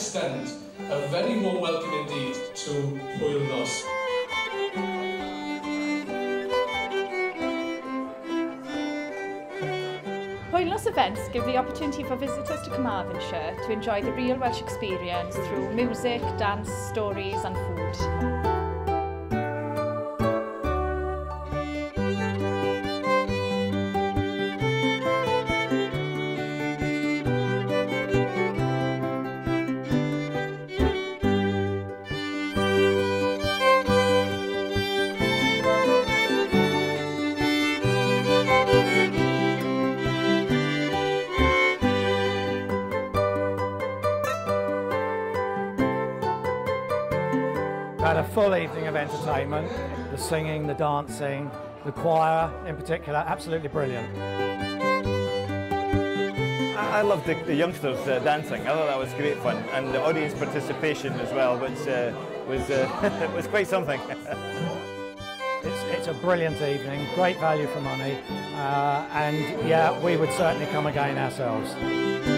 extend a very warm welcome indeed to Hwyl Nos. Hwyl Nos events give the opportunity for visitors to Carmarthenshire to enjoy the real Welsh experience through music, dance, stories and food. We had a full evening of entertainment, the singing, the dancing, the choir in particular, absolutely brilliant. I loved the youngsters dancing. I thought that was great fun, and the audience participation as well, which was quite something. It's a brilliant evening, great value for money, and yeah, we would certainly come again ourselves.